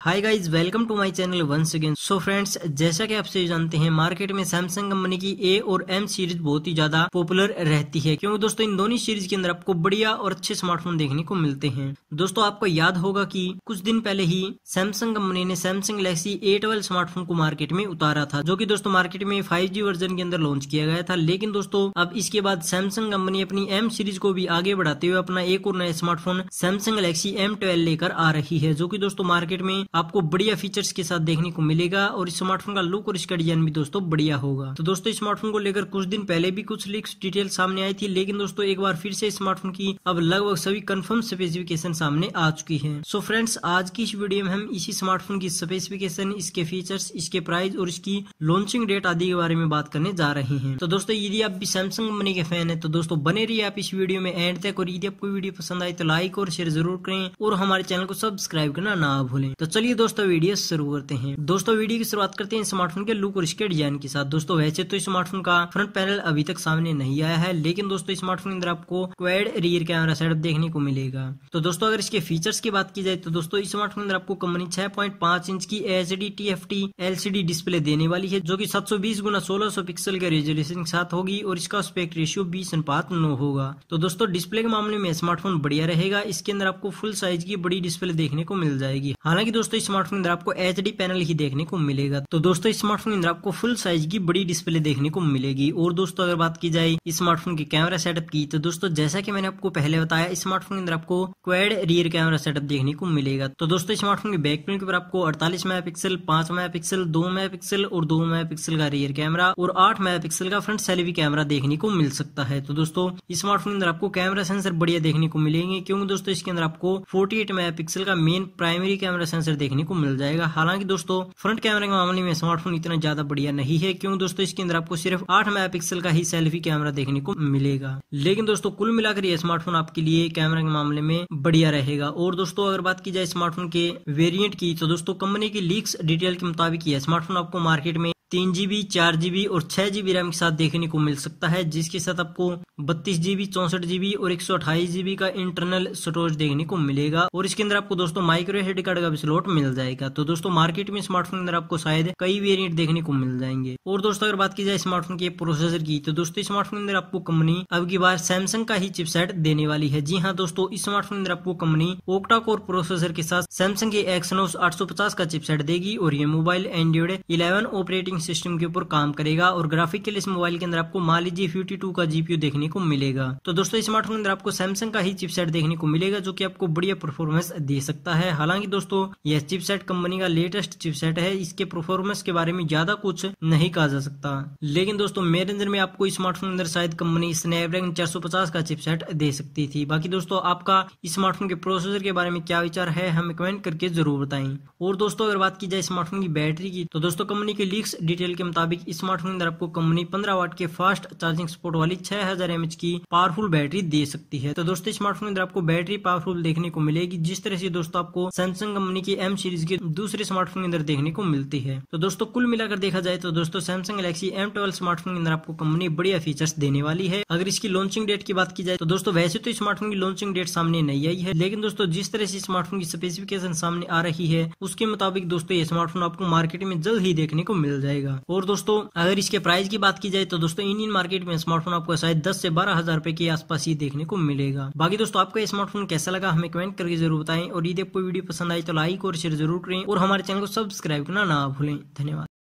Hi guys, welcome to my channel once again. So friends, जैसा कि आप सभी जानते हैं मार्केट में सैमसंग कंपनी की ए और एम सीरीज बहुत ही ज्यादा पॉपुलर रहती है, क्योंकि दोस्तों इन दोनों सीरीज के अंदर आपको बढ़िया और अच्छे स्मार्टफोन देखने को मिलते हैं। दोस्तों आपको याद होगा कि कुछ दिन पहले ही सैमसंग कंपनी ने सैमसंग गैलेक्सी A12 स्मार्टफोन को मार्केट में उतारा था, जो कि दोस्तों मार्केट में 5G वर्जन के अंदर लॉन्च किया गया था। लेकिन दोस्तों अब इसके बाद सैमसंग कंपनी अपनी एम सीरीज को भी आगे बढ़ाते हुए अपना एक और नया स्मार्टफोन सैमसंग गैलेक्सी M12 लेकर आ रही है, जो कि दोस्तों मार्केट में आपको बढ़िया फीचर्स के साथ देखने को मिलेगा और इस स्मार्टफोन का लुक और इसका डिजाइन भी दोस्तों बढ़िया होगा। तो दोस्तों इस स्मार्टफोन को लेकर कुछ दिन पहले भी कुछ लीक्स डिटेल सामने आई थी, लेकिन दोस्तों एक बार फिर से स्मार्टफोन की अब लगभग सभी कंफर्म स्पेसिफिकेशन सामने आ चुकी है। सो फ्रेंड्स, आज की इस वीडियो में हम इसी स्मार्टफोन की स्पेसिफिकेशन, इसके फीचर्स, इसके प्राइस और इसकी लॉन्चिंग डेट आदि के बारे में बात करने जा रहे हैं। तो दोस्तों यदि आप भी सैमसंग कंपनी के फैन है तो दोस्तों बने रहिए आप इस वीडियो में एंड तक, और यदि आपको वीडियो पसंद आई तो लाइक और शेयर जरूर करें और हमारे चैनल को सब्सक्राइब करना ना भूलें। तो चलिए दोस्तों वीडियो शुरू करते हैं। दोस्तों वीडियो की शुरुआत करते हैं स्मार्टफोन के लुक और इसके डिजाइन के साथ। दोस्तों वैसे तो स्मार्टफोन का फ्रंट पैनल अभी तक सामने नहीं आया है, लेकिन दोस्तों स्मार्टफोन के अंदर आपको क्वाड रियर कैमरा सेटअप देखने को मिलेगा। तो दोस्तों अगर इसके फीचर्स की बात की जाए तो दोस्तों इस स्मार्टफोन के अंदर आपको कंपनी 6.5 इंच की HD TFT LCD डिस्प्ले देने वाली है, जो कि 720 गुना 1600 पिक्सल के रेजोल्यूशन के साथ होगी और इसका एस्पेक्ट रेशियो 20:9 होगा। तो दोस्तों डिस्प्ले के मामले में स्मार्टफोन बढ़िया रहेगा। इसके अंदर आपको फुल साइज की बड़ी डिस्प्ले देखने को मिल जाएगी। हालांकि दोस्तों स्मार्टफोन के अंदर आपको HD पैनल ही देखने को मिलेगा। तो दोस्तों स्मार्टफोन के अंदर आपको फुल साइज की बड़ी डिस्प्ले देखने को मिलेगी। और दोस्तों अगर बात की जाए स्मार्टफोन के कैमरा सेटअप की तो दोस्तों जैसा कि मैंने आपको पहले बताया स्मार्टफोन के अंदर आपको क्वाड रियर कैमरा सेटअप देखने को मिलेगा। तो दोस्तों स्मार्टफोन के बैक पैनल के ऊपर आपको 48 मेगापिक्सल, 5 मेगापिक्सल, 2 मेगापिक्सल और 2 मेगापिक्सल का रियर कैमरा और 8 मेगापिक्सल का फ्रंट सेल्फी कैमरा देखने को मिल सकता है। तो दोस्तों स्मार्टफोन के अंदर आपको कैमरा सेंसर बढ़िया देखने को मिलेंगे, क्योंकि दोस्तों इसके अंदर आपको 48 मेगापिक्सल का मेन प्राइमरी कैमरा सेंसर देखने को मिल जाएगा। हालांकि दोस्तों फ्रंट कैमरे के मामले में स्मार्टफोन इतना ज्यादा बढ़िया नहीं है, क्योंकि दोस्तों इसके अंदर आपको सिर्फ 8 मेगापिक्सल का ही सेल्फी कैमरा देखने को मिलेगा। लेकिन दोस्तों कुल मिलाकर यह स्मार्टफोन आपके लिए कैमरा के मामले में बढ़िया रहेगा। और दोस्तों अगर बात की जाए स्मार्टफोन के वेरिएंट की तो दोस्तों कंपनी की लीक्स डिटेल के मुताबिक यह स्मार्टफोन आपको मार्केट में 3GB, 4GB और 6GB रैम के साथ देखने को मिल सकता है, जिसके साथ आपको 32GB, 64GB और 128GB का इंटरनल स्टोरेज देखने को मिलेगा। और इसके अंदर आपको दोस्तों माइक्रो एसडी कार्ड का भी स्लॉट मिल जाएगा। तो दोस्तों मार्केट में स्मार्टफोन के अंदर आपको शायद कई वेरिएंट देखने को मिल जाएंगे। और दोस्तों अगर बात की जाए स्मार्टफोन के प्रोसेसर की तो दोस्तों स्मार्टफोन के अंदर आपको कंपनी अब की बार सैमसंग का ही चिपसेट देने वाली है। जी हाँ दोस्तों, इस स्मार्टफोन के अंदर आपको कंपनी ओक्टा कोर प्रोसेसर के साथ सैमसंग के Exynos 850 का चिपसेट देगी और ये मोबाइल एंड्रॉइड 11 ऑपरेटिंग सिस्टम के ऊपर काम करेगा। और ग्राफिक के लिए इस मोबाइल के अंदर आपको मान लीजिए 52 का GPU देखने को मिलेगा। तो दोस्तों स्मार्टफोन के अंदर आपको सैमसंग का ही चिपसेट देखने को मिलेगा, जो कि आपको बढ़िया परफॉर्मेंस दे सकता है। हालांकि दोस्तों यह चिपसेट कंपनी का लेटेस्ट चिपसेट है, इसके परफॉर्मेंस के बारे में ज्यादा कुछ नहीं कहा जा सकता। लेकिन दोस्तों मेरे नजर में आपको स्मार्टफोन के अंदर शायद कंपनी स्नैपड्रैगन 450 का चिपसेट दे सकती थी। बाकी दोस्तों आपका स्मार्टफोन के प्रोसेसर के बारे में क्या विचार है हमें कमेंट करके जरूर बताएं। और दोस्तों अगर बात की जाए स्मार्टफोन की बैटरी की तो दोस्तों कंपनी के लीक्स डिटेल के मुताबिक स्मार्टफोन के अंदर आपको कंपनी 15 वाट के फास्ट चार्जिंग सपोर्ट वाली 6000 mAh की पावरफुल बैटरी दे सकती है। तो दोस्तों स्मार्टफोन के अंदर आपको बैटरी पावरफुल देखने को मिलेगी, जिस तरह से दोस्तों आपको सैमसंग कंपनी की एम सीरीज के दूसरे स्मार्टफोन के अंदर देखने को मिलती है। तो दोस्तों कुल मिलाकर देखा जाए तो दोस्तों सैमसंग गैलेक्सी M12 स्मार्टफोन के अंदर आपको कंपनी बढ़िया फीचर्स देने वाली है। अगर इसकी लॉन्चिंग डेट की बात की जाए तो दोस्तों वैसे तो स्मार्टफोन की लॉन्चिंग डेट सामने नहीं आई है, लेकिन दोस्तों जिस तरह से स्मार्टफोन की स्पेसिफिकेशन सामने आ रही है उसके मुताबिक दोस्तों ये स्मार्टफोन आपको मार्केट में जल्द ही देखने को मिल जाएगा। और दोस्तों अगर इसके प्राइस की बात की जाए तो दोस्तों इंडियन मार्केट में स्मार्टफोन आपको शायद 10 से 12 हजार रुपए के आसपास ही देखने को मिलेगा। बाकी दोस्तों आपको ये स्मार्टफोन कैसा लगा हमें कमेंट करके जरूर बताएं, और यदि आपको वीडियो पसंद आई तो लाइक और शेयर जरूर करें और हमारे चैनल को सब्सक्राइब करना ना भूलें। धन्यवाद।